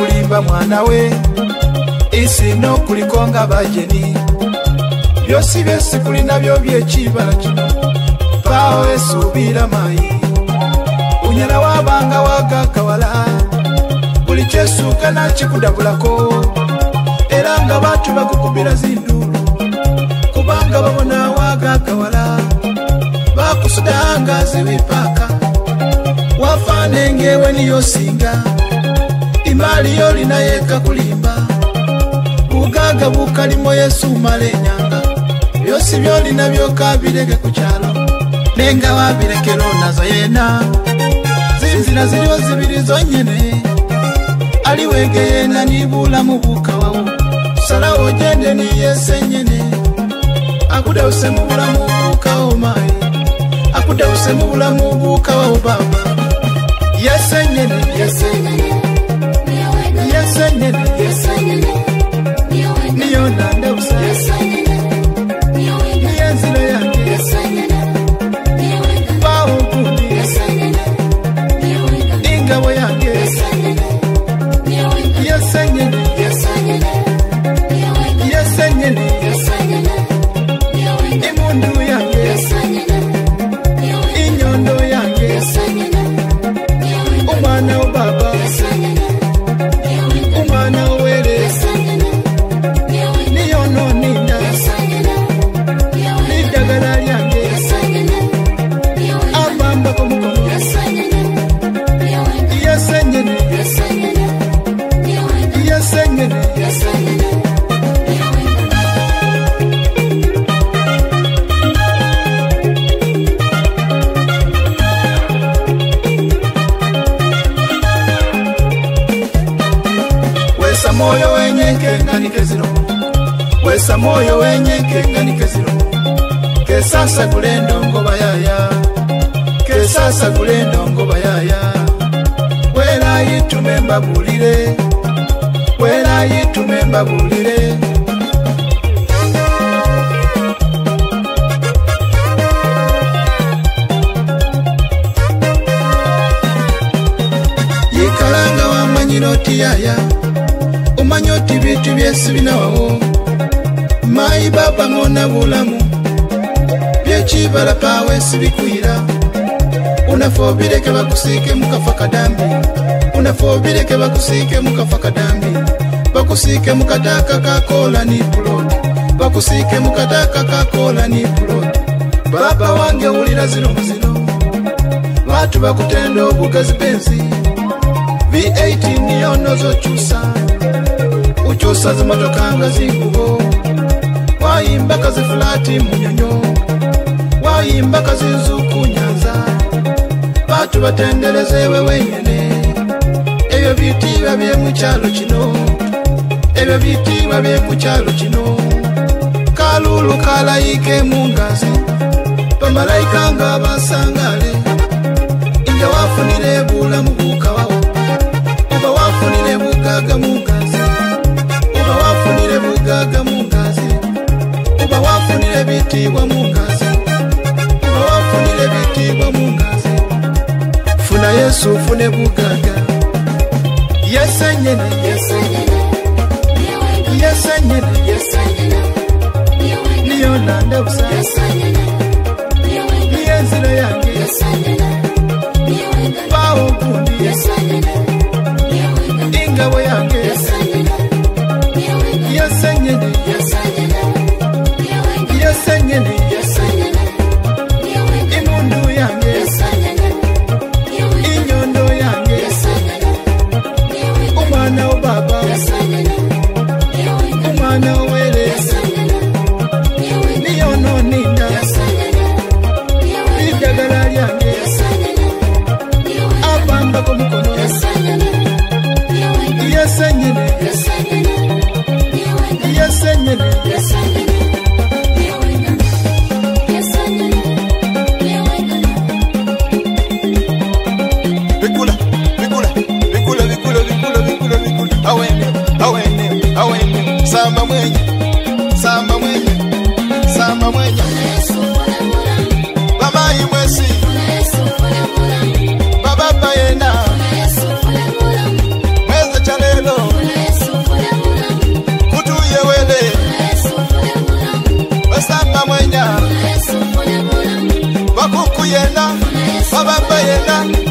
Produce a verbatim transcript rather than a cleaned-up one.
kulimba mwana we isi no kulikonga bajeni byosi byesi kuli nabyo byekibala kino pao esubira mayi unyala wabanga wagakawala buli kyesuuka nakikudabulako era nga batu bakukubira zindulu kubanga babona wagakawala bakusudanga ziwipaka wafane ngewe niyo singa imali yoli nayeka kulimba bugaga bukalimo Yesu malenyanga byosi byoli nabyo kabirege kukyalo nenga wabirekero nazo yena zinzira ziriyo zibiri zonyene aliwegeye na nibula mubuka wawo sala ojende ni yesenyene akuda usemubula mubuka omayi akuda usemubula mubuka wawo baba yesenyene yesenyene yesenyene yesenyene niyo nanda usa yesenyene niyenzilo yange yesenyene bawo kundi yesenyene ingabo yange yesenyene yesenyene yesenyene yesenyene imundu yange yesenyene inyondo yange yesenyene umwana ubaba yesenyene umwana uwere yesenyene niyo nonina yesenyene nidagala lyange yesenyene abamba kumukono yesenyene yesenyene yesenyene yesenyene yesenyene wesa moyo wenyeke nganike zino wesa moyo wenyeke nganike zino kesasa kulendo ngoba yaya kesasa kulendo ngoba yaya wera yitume mbabulire wera yitume mbabulire yikalanga wamanyiroti yaya umanyoti bitu byesi binawawo mayi baba ngona bulamu byekibala pawe sibikuira unafobireke bakusike mukafa kadambi unafobireke bakusike mukafa kadambi bakusike mukataka kakola ni plot bakusike mukataka kakola ni plot baba wange ulira zino muzino watu bakutenda obugazi benzi V eighteen niyo nozo chusa uchusa zimatokanga zingubo wayimba kazi flati munyonyo wayimba kazi nzuku nyanza batu batendelezewe wenyene ebyo bitiibwa bye mu kyalo kino ebyo bitiibwa bye mu kyalo kino kalulu kalayike mu ngazi bamalayika nga basangale inga wafunire bulamu bukawawo uba wafunire bugaga mu ngazi uba wafunire bugaga mu ngazi uba wafunire bitiibwa mu ngazi uba wafunire bitiibwa mu ngazi funa Yesu fune bugaga yesenyene yesenyene yesenyene yesenyene niyo nanda usa yesenyene niyenzilo yange yesenyene bawo kundi yesenyene ingabo yange yesenyene yesenyene yesenyene yesenyene imundu yange yesenyene inyondo yange yesenyene umwana ubaba yesenyene umwana uwere yesenyene niyo nonina yesenyene idagala lyange yesenyene abamba kumukono yesenyene yesenyene yesenyene yesenyene bikula bikula bikula bikula bikula bikula bikula awene awene awene samba mwenye samba mwenye samba mwenye baba imwesi baba bayena mweza chalelo yena, baba yena.